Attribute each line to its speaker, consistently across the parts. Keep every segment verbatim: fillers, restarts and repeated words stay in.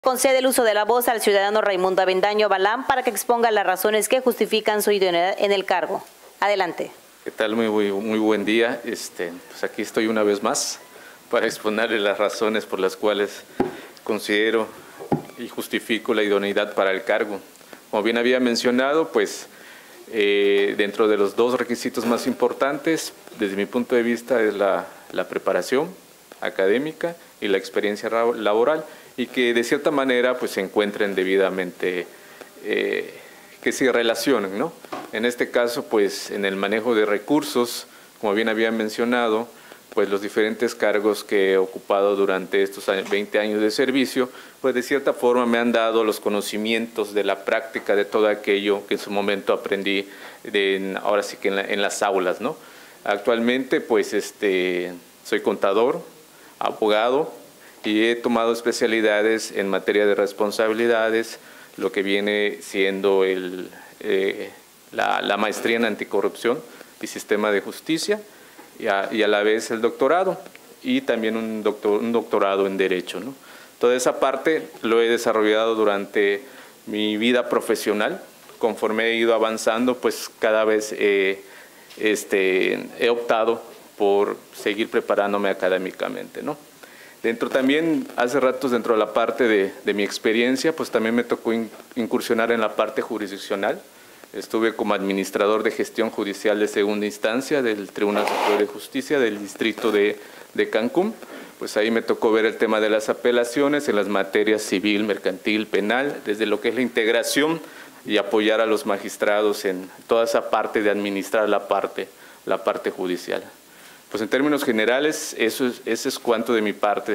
Speaker 1: Concede el uso de la voz al ciudadano Raimundo Avendaño Balán para que exponga las razones que justifican su idoneidad en el cargo. Adelante.
Speaker 2: ¿Qué tal? Muy, muy, muy buen día. Este, pues aquí estoy una vez más para exponerle las razones por las cuales considero y justifico la idoneidad para el cargo. Como bien había mencionado, pues eh, dentro de los dos requisitos más importantes, desde mi punto de vista, es la, la preparación académica y la experiencia laboral, y que de cierta manera pues se encuentren debidamente, eh, que se relacionen, ¿no? En este caso, pues en el manejo de recursos, como bien había mencionado, pues los diferentes cargos que he ocupado durante estos veinte años de servicio, pues de cierta forma me han dado los conocimientos de la práctica de todo aquello que en su momento aprendí, de, ahora sí que en, la, en las aulas, ¿no? Actualmente, pues este, soy contador, abogado, y he tomado especialidades en materia de responsabilidades, lo que viene siendo el, eh, la, la maestría en anticorrupción y sistema de justicia, y a, y a la vez el doctorado, y también un, doctor, un doctorado en Derecho, ¿no? Toda esa parte lo he desarrollado durante mi vida profesional. Conforme he ido avanzando, pues cada vez eh, este, he optado por seguir preparándome académicamente, ¿no? Dentro también, hace ratos dentro de la parte de, de mi experiencia, pues también me tocó in, incursionar en la parte jurisdiccional. Estuve como administrador de gestión judicial de segunda instancia del Tribunal Superior de Justicia del Distrito de, de Cancún. Pues ahí me tocó ver el tema de las apelaciones en las materias civil, mercantil, penal, desde lo que es la integración y apoyar a los magistrados en toda esa parte de administrar la parte, la parte judicial. Pues en términos generales, eso es, eso es cuanto de mi parte.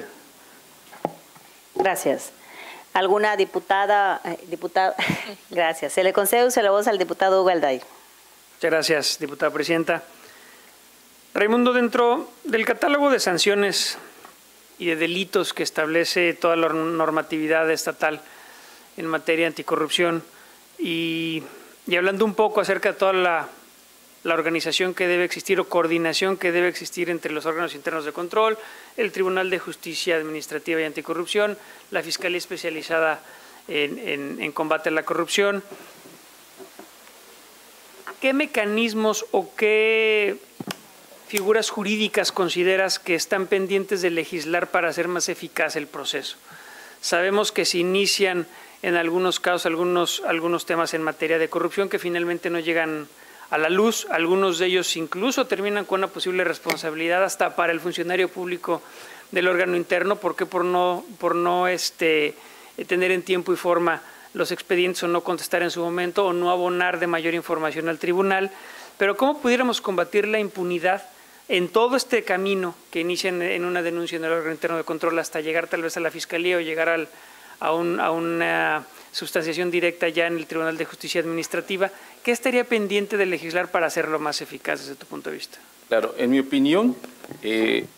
Speaker 1: Gracias. ¿Alguna diputada? Eh, diputada? Gracias. Se le concede uso de la voz al diputado Hugo Alday.
Speaker 3: Muchas gracias, diputada presidenta. Raimundo, dentro del catálogo de sanciones y de delitos que establece toda la normatividad estatal en materia anticorrupción, y, y hablando un poco acerca de toda la la organización que debe existir o coordinación que debe existir entre los órganos internos de control, el Tribunal de Justicia Administrativa y Anticorrupción, la Fiscalía Especializada en, en, en Combate a la Corrupción. ¿Qué mecanismos o qué figuras jurídicas consideras que están pendientes de legislar para hacer más eficaz el proceso? Sabemos que se inician en algunos casos algunos, algunos temas en materia de corrupción que finalmente no llegan a la luz, algunos de ellos incluso terminan con una posible responsabilidad hasta para el funcionario público del órgano interno, porque por no, por no este, tener en tiempo y forma los expedientes o no contestar en su momento o no abonar de mayor información al tribunal. Pero ¿cómo pudiéramos combatir la impunidad en todo este camino que inicia en una denuncia en el órgano interno de control hasta llegar tal vez a la Fiscalía o llegar al, a, un, a una sustanciación directa ya en el Tribunal de Justicia Administrativa? ¿Qué estaría pendiente de legislar para hacerlo más eficaz desde tu punto de vista?
Speaker 2: Claro, en mi opinión, eh,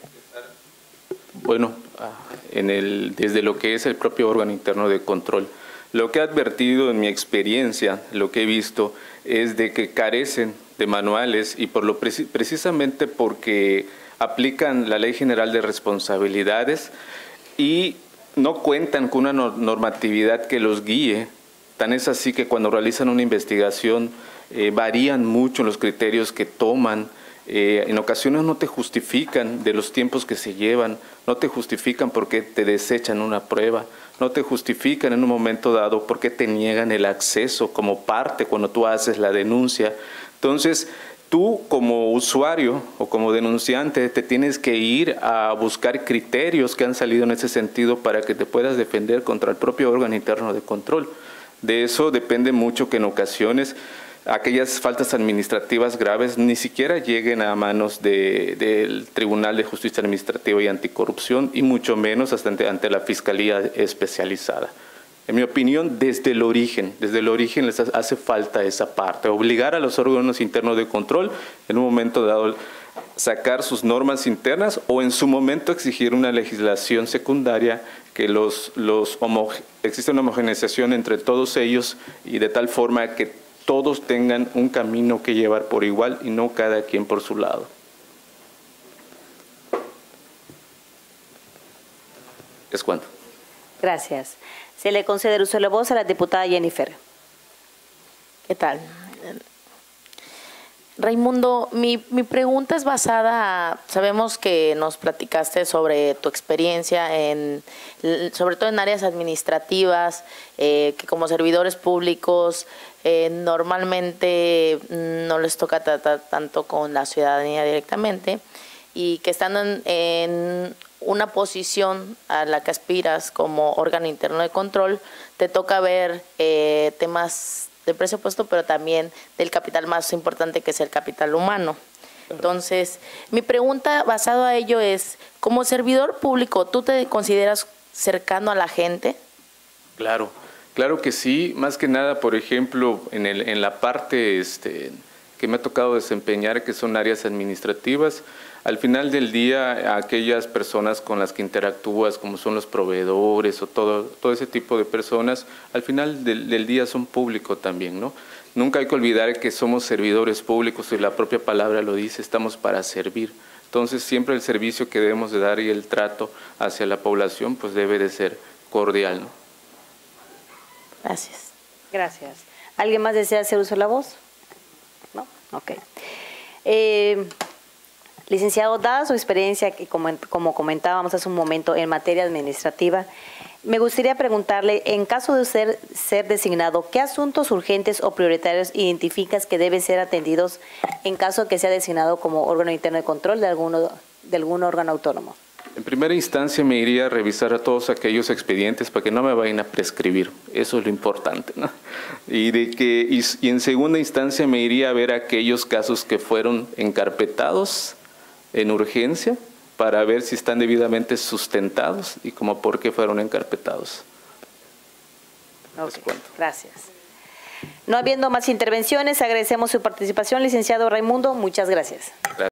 Speaker 2: bueno, en el, desde lo que es el propio órgano interno de control, lo que he advertido en mi experiencia, lo que he visto, es de que carecen de manuales y por lo precisamente porque aplican la Ley General de Responsabilidades y no cuentan con una normatividad que los guíe. Tan es así que cuando realizan una investigación eh, varían mucho los criterios que toman, eh, en ocasiones no te justifican de los tiempos que se llevan, no te justifican porque te desechan una prueba, no te justifican en un momento dado porque te niegan el acceso como parte cuando tú haces la denuncia. Entonces, tú como usuario o como denunciante te tienes que ir a buscar criterios que han salido en ese sentido para que te puedas defender contra el propio órgano interno de control. De eso depende mucho que en ocasiones aquellas faltas administrativas graves ni siquiera lleguen a manos de, del Tribunal de Justicia Administrativa y Anticorrupción y mucho menos hasta ante, ante la Fiscalía Especializada. En mi opinión, desde el origen, desde el origen les hace falta esa parte, obligar a los órganos internos de control en un momento dado sacar sus normas internas o en su momento exigir una legislación secundaria que los, los homo, existe una homogeneización entre todos ellos y de tal forma que todos tengan un camino que llevar por igual y no cada quien por su lado. Es cuanto.
Speaker 1: Gracias. Se le concede el uso de la voz a la diputada Jennifer.
Speaker 4: ¿Qué tal? Raimundo, mi, mi pregunta es basada, sabemos que nos platicaste sobre tu experiencia, en, sobre todo en áreas administrativas, eh, que como servidores públicos eh, normalmente no les toca tratar tanto con la ciudadanía directamente y que están en, en una posición a la que aspiras como órgano interno de control, te toca ver eh, temas del presupuesto, pero también del capital más importante, que es el capital humano. Entonces, mi pregunta basado a ello es, como servidor público, ¿tú te consideras cercano a la gente?
Speaker 2: Claro, claro que sí. Más que nada, por ejemplo, en, el, en la parte este, que me ha tocado desempeñar, que son áreas administrativas, al final del día, aquellas personas con las que interactúas, como son los proveedores o todo, todo ese tipo de personas, al final del, del día son público también, ¿no? Nunca hay que olvidar que somos servidores públicos y la propia palabra lo dice, estamos para servir. Entonces, siempre el servicio que debemos de dar y el trato hacia la población, pues debe de ser cordial, ¿no?
Speaker 4: Gracias.
Speaker 1: Gracias. ¿Alguien más desea hacer uso de la voz? ¿No? Ok. Eh, Licenciado, dada su experiencia, que como, como comentábamos hace un momento, en materia administrativa, me gustaría preguntarle, en caso de ser, ser designado, ¿qué asuntos urgentes o prioritarios identificas que deben ser atendidos en caso de que sea designado como órgano interno de control de, alguno, de algún órgano autónomo?
Speaker 2: En primera instancia me iría a revisar a todos aquellos expedientes para que no me vayan a prescribir, eso es lo importante, ¿no? Y, de que, y, y en segunda instancia me iría a ver aquellos casos que fueron encarpetados en urgencia para ver si están debidamente sustentados y como por qué fueron encarpetados.
Speaker 1: Okay, gracias. No habiendo más intervenciones, agradecemos su participación, licenciado Raimundo. Muchas gracias. Gracias.